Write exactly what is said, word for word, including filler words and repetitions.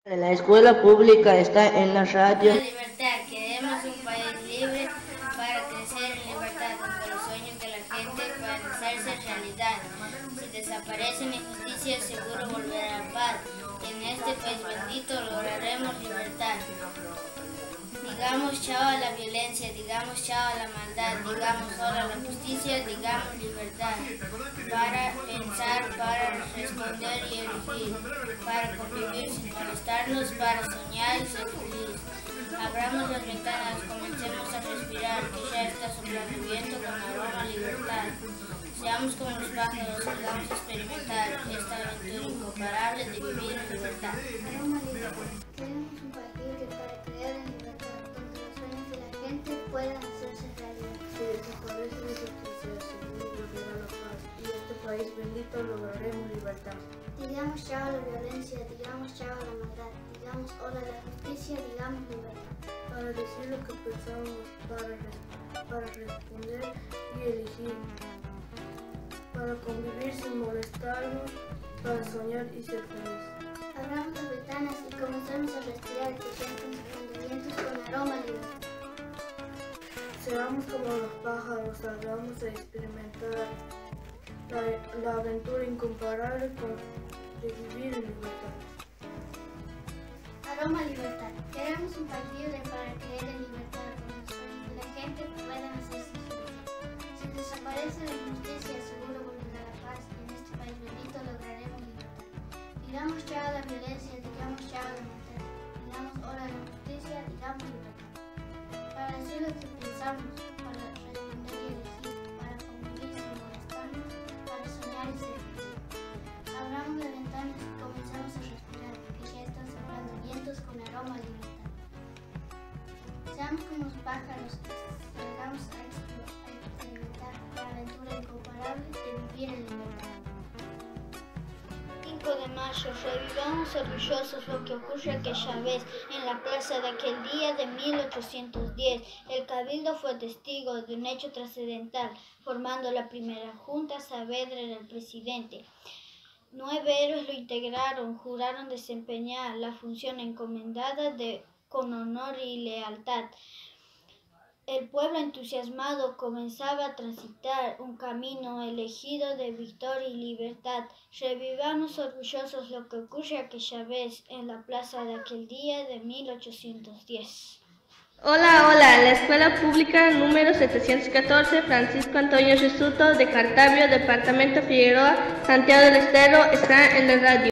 La escuela pública está en la radio. La libertad, queremos un país libre para crecer en libertad, donde los sueños de la gente puedan hacerse realidad. Si desaparece la injusticia, seguro volverá la paz. Y en este país bendito lograremos libertad. Digamos chao a la violencia, digamos chao a la maldad, digamos hola a la justicia, digamos libertad. Para pensar, para responder y elegir, para convivir sin molestarnos, para soñar y ser feliz. Abramos las ventanas, comencemos a respirar, que ya está soplando viento con aroma a libertad. Seamos como los pájaros, salgamos a experimentar esta aventura incomparable de vivir en libertad. Aroma libertad. Queremos un país libre para crear en libertad, donde los sueños de la gente puedan hacerse realidad. Si desaparece la injusticia, seguro volverá la paz, y este país bendito lograremos libertad. Digamos chao a la violencia, digamos chao a la maldad, digamos hola a la justicia, digamos libertad. Para decir lo que pensamos, para, para responder y elegir, para convivir sin molestarnos, para soñar y ser feliz. Abramos las ventanas y comencemos a respirar, que ya están soplando vientos con aroma a libertad. Seamos como los pájaros, salgamos a experimentar la, la aventura incomparable con, de vivir en libertad. Aroma a libertad. Queremos un país libre para creer en libertad, donde los sueños de la gente puedan hacerse realidad. Si desaparece la injusticia, seguro volverá la paz, y en este país bendito lograremos libertad. Digamos chao a la violencia, digamos chao a la maldad, digamos hola a la justicia, digamos libertad. Para decir lo que pensamos, para responder y elegir, para convivir sin molestarnos, para soñar y ser feliz. Abramos las ventanas y comenzamos a respirar, que ya están soplando vientos con aroma a libertad. Seamos como los pájaros, salgamos a experimentar la aventura incomparable de vivir en libertad. cinco de mayo, revivamos orgullosos lo que ocurre aquella vez en la plaza de aquel día de mil ochocientos diez. El Cabildo fue testigo de un hecho trascendental, formando la primera Junta. Saavedra era el presidente. Nueve héroes lo integraron, juraron desempeñar la función encomendada de, con honor y lealtad. El pueblo entusiasmado comenzaba a transitar un camino elegido de victoria y libertad. Revivamos orgullosos lo que ocurre aquella vez en la plaza de aquel día de mil ochocientos diez. Hola, hola, la Escuela Pública número setecientos catorce, Francisco Antonio Resuto, de Cartavio, Departamento Figueroa, Santiago del Estero, está en la radio.